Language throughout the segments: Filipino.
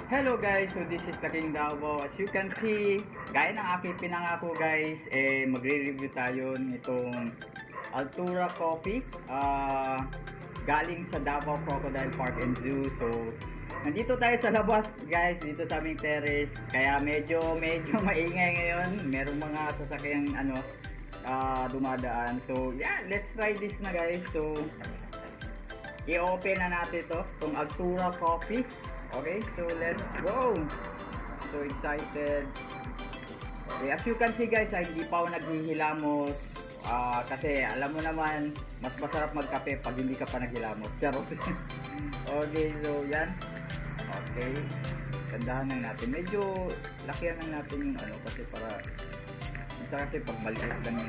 Hello guys, so this is Laking Davao. As you can see, gaya ng aking pinangako guys, magre-review tayo nitong Altura Coffee galing sa Davao Crocodile Park and Zoo. So, nandito tayo sa labas guys, dito sa aming terrace. Kaya medyo maingay ngayon. Merong mga sasakyang dumadaan. So, yeah, let's try this na guys. So, i-open na natin itong Altura Coffee. Okay, so let's go. So excited. Okay, as you can see guys, hindi pa ako naghihilamos kasi alam mo naman, mas masarap magkape pag hindi ka pa naghilamos. Charot. Okay, so yan. Okay, gandahan lang natin. Medyo lakihan lang natin yung kasi para minsan kasi pag maliit lang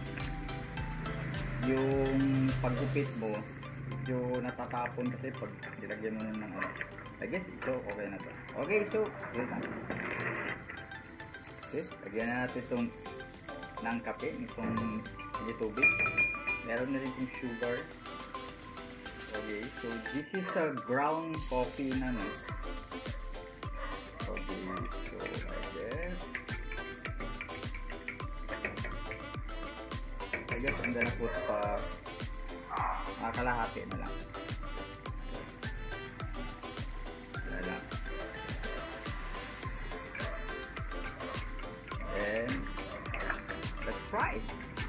yung paggupit mo, medyo natatapon kasi pag nilagyan mo ng I guess ito okay na to. Okay, so yun lang. Okay, lagyan na natin itong ng kape, itong tubig. Meron na rin itong sugar. Okay, so this is a ground coffee na Okay, so I guess I'm gonna put pa kalahati na lang. And let's try.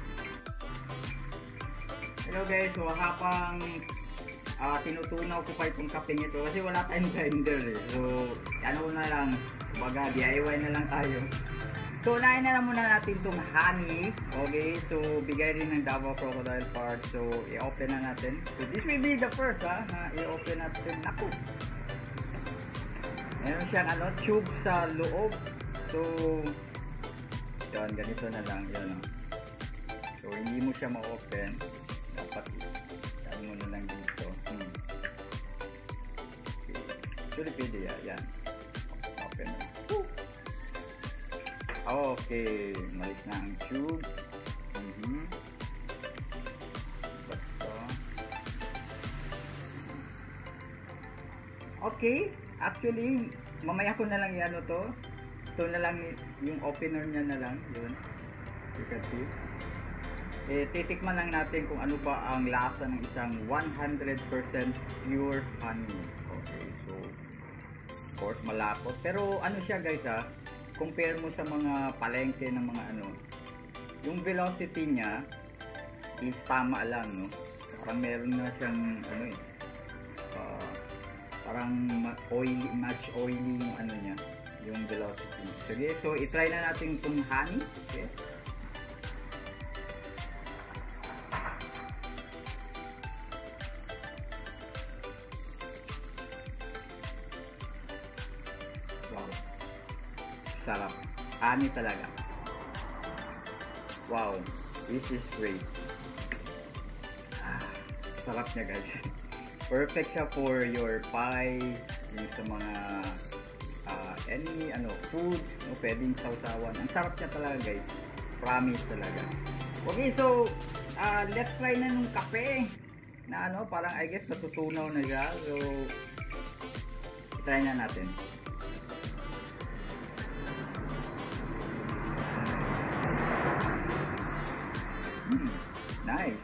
Hello guys, so habang tinutunaw ko pa itong kapeng ito kasi wala tayong blender so na lang, kumbaga DIY na lang tayo. So unahin na muna natin itong honey. Okay, so bigay rin ng Davao Crocodile Park. So i-open na natin. So this will be the first na i-open natin. Naku, meron siyang tube sa loob. So yan, ganito na lang yan. So hindi mo siya ma-open, dapat yan mo na lang dito. Actually pwede yan. Open na. Okay, malis na ang tube. Okay, actually mamaya ko na lang ito na lang yung opener niya na lang yun. You can see. Titikman lang natin kung ano ba ang lasa ng isang 100% pure honey. Okay, so of course malapot. Pero ano siya guys compare mo sa mga palengke ng mga yung velocity niya is tama lang Parang meron na siyang parang much oily yung niya, yung velocity. Sige, so i-try na natin itong honey. Okay. Wow. Sarap. Honey talaga. Wow. This is great. Sarap niya guys. Perfect siya for your pie, yung sa mga any foods, pwedeng sausawan. Ang sarap niya talaga guys. Promise talaga. Okay, so let's try na nung kape na parang I guess natutunaw na siya. So try na natin. Nice.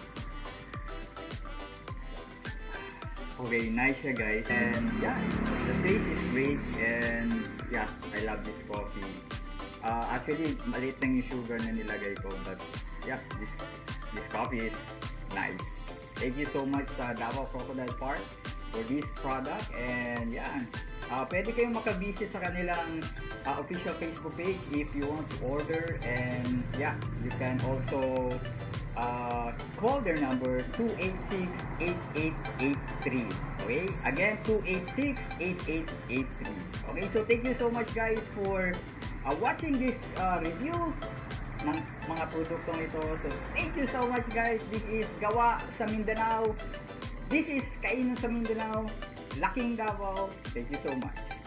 Okay, nice siya guys, and yeah, the taste is great, and yeah, I love this coffee. Actually, maliit lang yung sugar na nilagay ko, but yeah, this coffee is nice. Thank you so much sa Davao Crocodile Park for this product, and yeah, pwede kayong makabisit sa kanilang official Facebook page if you want to order, and yeah, you can also call their number 286-8883. Okay, again 286-8883. Okay, so thank you so much guys for watching this review ng mga produktong ito. So thank you so much guys. This is Gawa sa Mindanao. This is Kainan sa Mindanao, Laking Davao. Thank you so much.